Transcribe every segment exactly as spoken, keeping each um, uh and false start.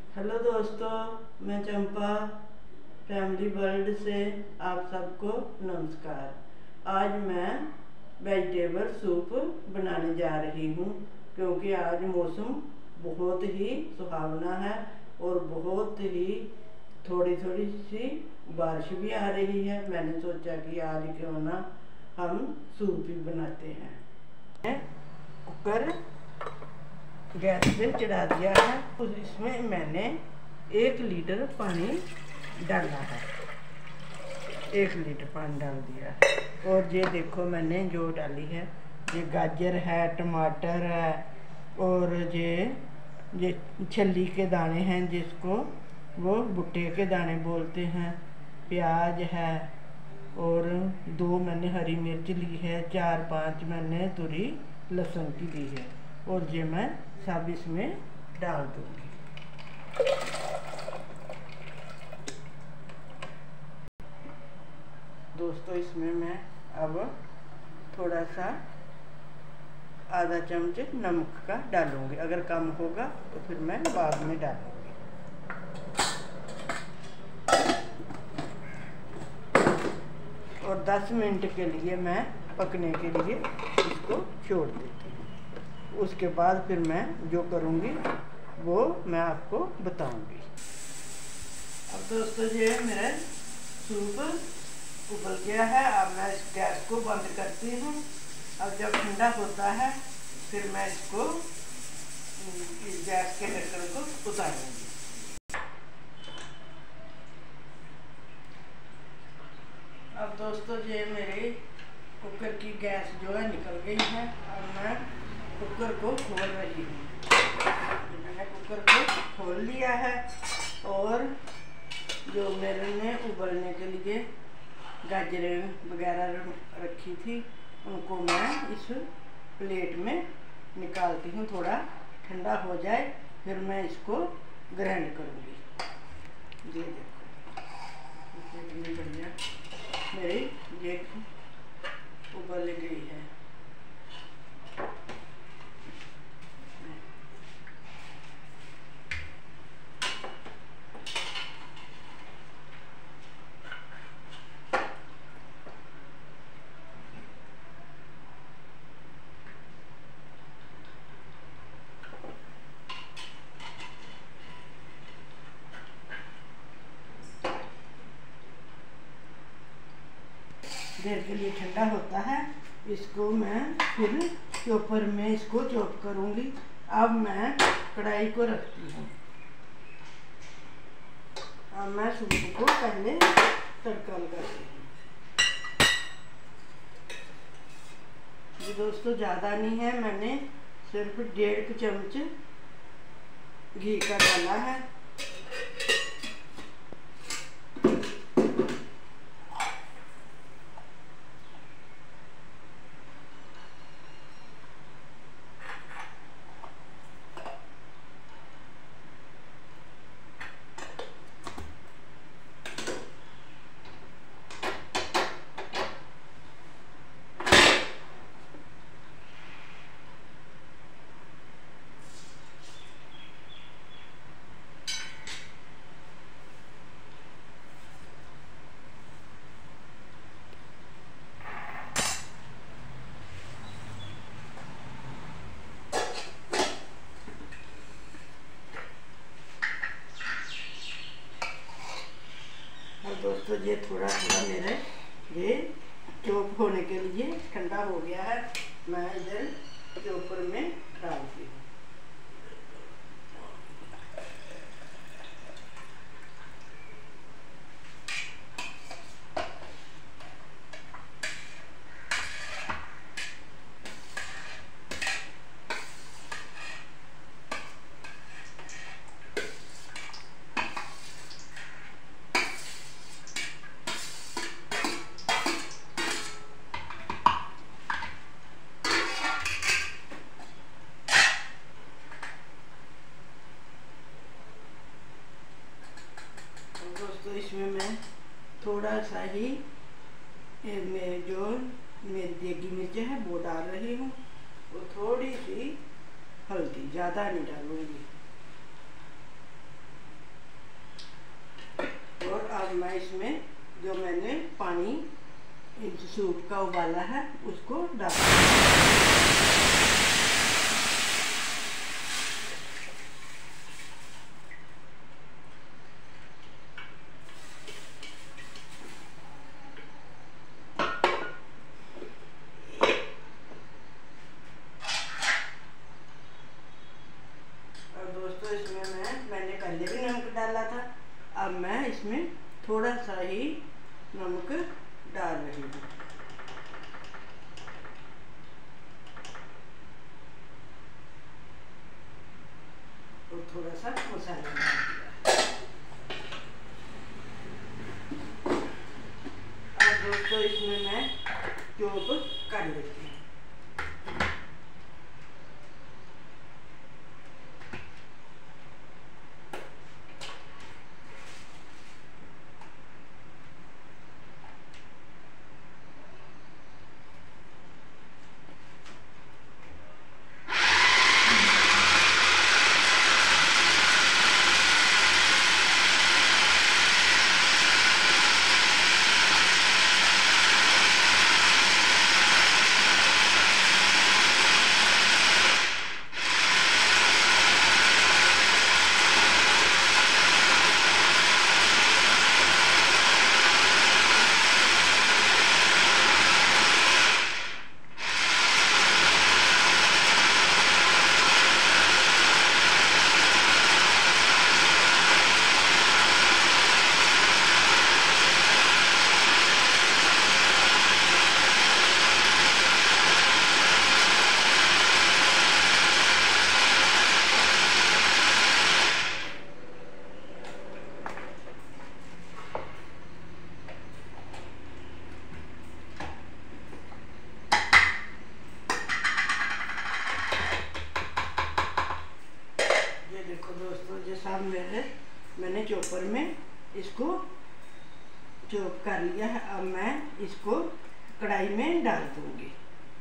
Hello दोस्तों, मैं चंपा family world से आप सबको नमस्कार। आज मैं वेजिटेबल सूप बनाने जा रही हूँ क्योंकि आज मौसम बहुत ही सुहावना है और बहुत ही थोड़ी थोड़ी सी बारिश भी आ रही है। मैंने सोचा कि आज क्यों ना हम सूप भी बनाते हैं। कुकर गैस पे चढ़ा दिया है, उस इसमें मैंने एक लीटर पानी डाला है। एक लीटर पानी डाल दिया है और ये देखो मैंने जो डाली है, ये गाजर है, टमाटर है और ये ये छली के दाने हैं जिसको वो भुट्टे के दाने बोलते हैं, प्याज है और दो मैंने हरी मिर्च ली है, चार पांच मैंने तुरी लहसुन की ली है और ये मैं सब इसमें डाल दूंगी। दोस्तों इसमें मैं अब थोड़ा सा आधा चम्मच नमक का डालूंगी, अगर कम होगा तो फिर मैं बाद में डालूंगी। और दस मिनट के लिए मैं पकने के लिए इसको छोड़ देती हूँ। उसके बाद फिर मैं जो करूँगी वो मैं आपको बताऊँगी। अब दोस्तों ये मेरा सूप उबल गया है, अब मैं इस गैस को बंद करती हूँ। अब जब ठंडा होता है फिर मैं इसको इस गैस के ढक्कन को उतारूँगी। अब दोस्तों ये मेरे कुकर की गैस जो है निकल गई है। अब मैं कुकर को खोल रही हूँ। मैंने कुकर को खोल लिया है और जो मैंने उबलने के लिए गाजरें वगैरह रखी थी उनको मैं इस प्लेट में निकालती हूँ। थोड़ा ठंडा हो जाए फिर मैं इसको ग्राइंड करूँगी। ये देखो कितनी बढ़िया मेरी ये उबल गई है। देर के लिए ठंडा होता है, इसको मैं फिर चॉपर में इसको चॉप करूँगी। अब मैं कढ़ाई को रखती हूँ। अब मैं सूप को पहले तड़का लगाती हूँ। ये दोस्तों ज़्यादा नहीं है, मैंने सिर्फ डेढ़ चम्मच घी का डाला है। दोस्तों ये थोड़ा थोड़ा मेरे ये चॉप होने के लिए ठंडा हो गया है, मैं इधर चॉपर में डालती हूँ। दोस्तों इसमें मैं थोड़ा सा ही मेरे जो मेरी देगी मिर्च है वो डाल रही हूँ और थोड़ी सी हल्दी, ज़्यादा नहीं डालूंगी। और अब मैं इसमें जो मैंने पानी सूप का उबाला है उसको डाल। दोस्तों इसमें मैं मैंने पहले भी नमक डाला था, अब मैं इसमें थोड़ा सा ही नमक डाल रही हूँ और थोड़ा सा मसाला डाल दिया। अब दोस्तों इसमें मैं चॉप कर लेती हूँ। सब मेरे मैंने चॉपर में इसको चॉप कर लिया है। अब मैं इसको कढ़ाई में डाल दूंगी।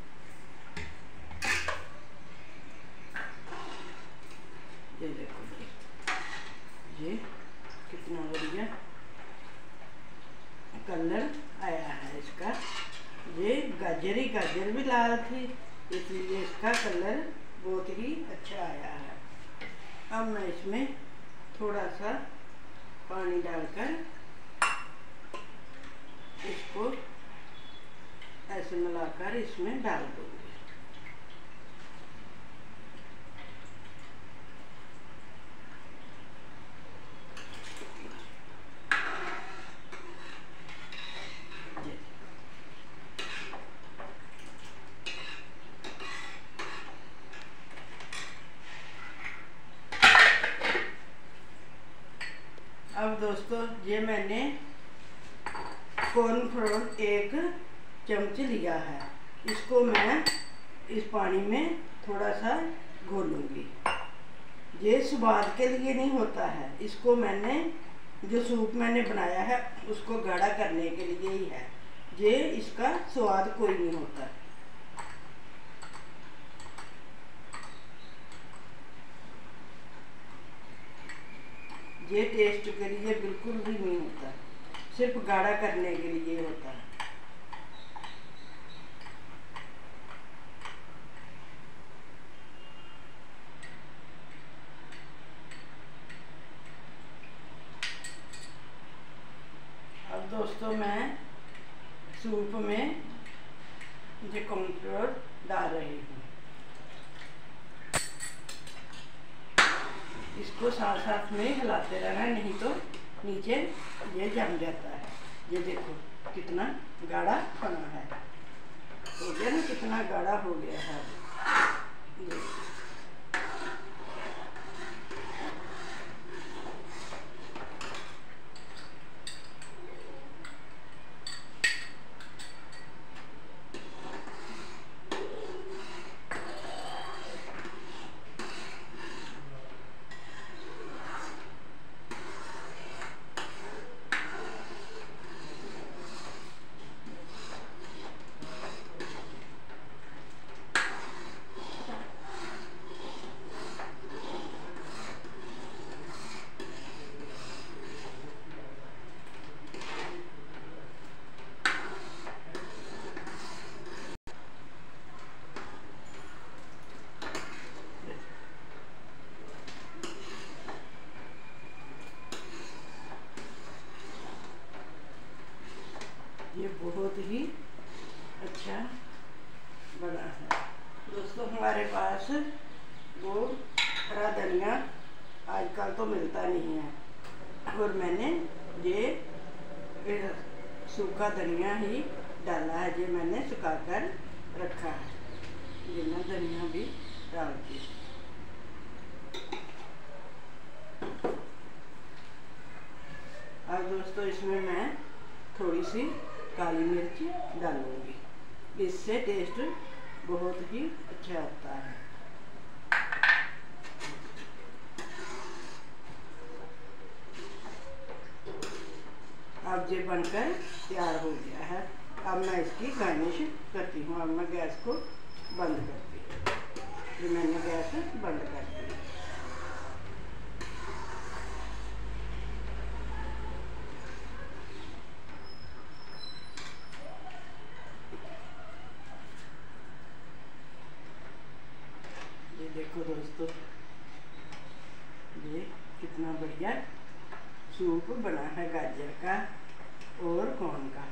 ये देखो ये कितना बढ़िया कलर आया है इसका। ये गाजर ही गाजर भी लाल थी, इसलिए इसका कलर बहुत ही अच्छा आया है। अब मैं इसमें थोड़ा सा पानी डालकर इसको ऐसे मिलाकर इसमें डाल दूंगी। अब दोस्तों ये मैंने कॉर्नफ्लोर एक चम्मच लिया है, इसको मैं इस पानी में थोड़ा सा घोलूंगी। ये स्वाद के लिए नहीं होता है, इसको मैंने जो सूप मैंने बनाया है उसको गाढ़ा करने के लिए ही है। ये इसका स्वाद कोई नहीं होता। ये टेस्ट के लिए बिल्कुल भी नहीं होता, सिर्फ गाढ़ा करने के लिए होता है। अब दोस्तों मैं सूप में ये कॉर्नफ्लोर डाल रही हूँ। इसको साथ साथ में हिलाते रहना, नहीं तो नीचे ये जम जाता है। ये देखो कितना गाढ़ा बना है, हो गया ना, कितना गाढ़ा हो गया है ये। ये बहुत ही अच्छा बना है। दोस्तों हमारे पास वो हरा धनिया आजकल तो मिलता नहीं है, और मैंने ये सूखा धनिया ही डाला है, ये मैंने सुखाकर रखा है। ये ना धनिया भी डाल दी। अब दोस्तों इसमें मैं थोड़ी सी काली मिर्च डालूंगी, इससे टेस्ट बहुत ही अच्छा आता है। अब ये बनकर तैयार हो गया है। अब मैं इसकी गार्निश करती हूँ। अब मैं गैस को बंद करती हूँ। ये मैंने गैस बंद कर दी। ये देखो दोस्तों, ये कितना बढ़िया सूप बना है गाजर का और कॉर्न का।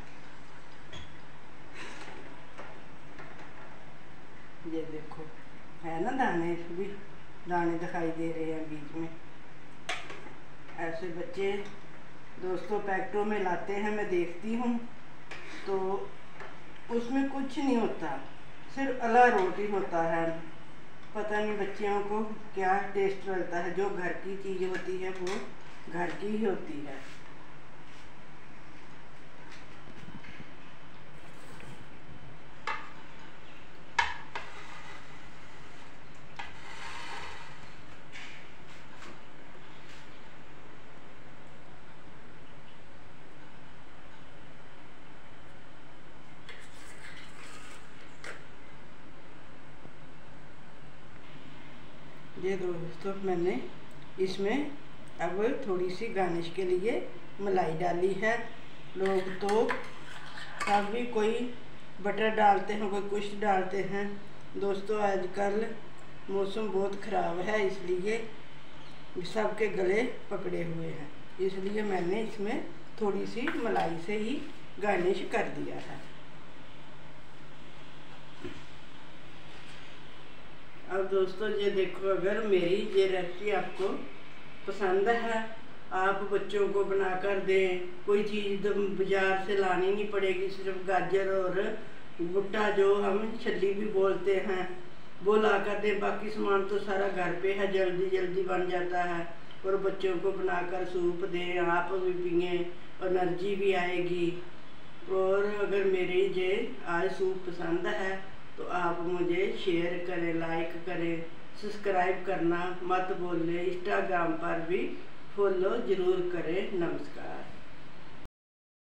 ये देखो है ना दाने, भी दाने दिखाई दे रहे हैं बीच में। ऐसे बच्चे दोस्तों पैकेटों में लाते हैं, मैं देखती हूँ तो उसमें कुछ नहीं होता, सिर्फ अला रोटी होता है। पता नहीं बच्चियों को क्या टेस्ट लगता है। जो घर की चीज़ होती है वो घर की ही होती है। ये दोस्तों मैंने इसमें अब थोड़ी सी गार्निश के लिए मलाई डाली है। लोग तो कभी कोई बटर डालते हैं, कोई कुछ डालते हैं। दोस्तों आजकल मौसम बहुत ख़राब है, इसलिए सबके गले पकड़े हुए हैं, इसलिए मैंने इसमें थोड़ी सी मलाई से ही गार्निश कर दिया है। अब दोस्तों ये देखो, अगर मेरी ये रेसिपी आपको पसंद है, आप बच्चों को बनाकर दें। कोई चीज़ बाज़ार से लानी नहीं पड़ेगी, सिर्फ गाजर और भुट्टा जो हम छल्ली भी बोलते हैं वो ला कर दें। बाकी सामान तो सारा घर पे है, जल्दी जल्दी बन जाता है। और बच्चों को बनाकर सूप दें, आप भी पिए, एनर्जी भी आएगी। और अगर मेरी ये आज सूप पसंद है तो आप मुझे शेयर करें, लाइक करें, सब्सक्राइब करना मत भूलें। इंस्टाग्राम पर भी फॉलो ज़रूर करें। नमस्कार।